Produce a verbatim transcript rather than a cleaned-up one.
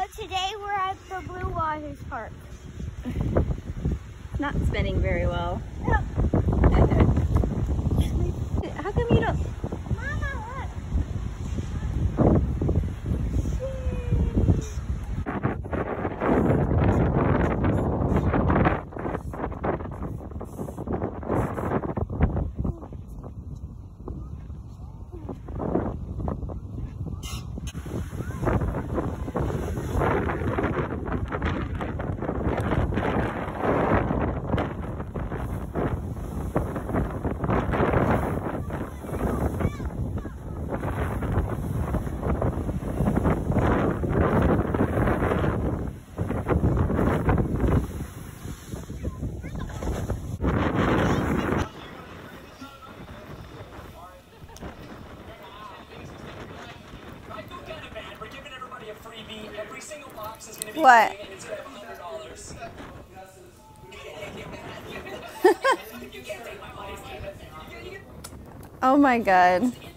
today we're at the Blue Waters Park. Not spinning very well. No. How come you don't? Mama, look. What? Oh my God.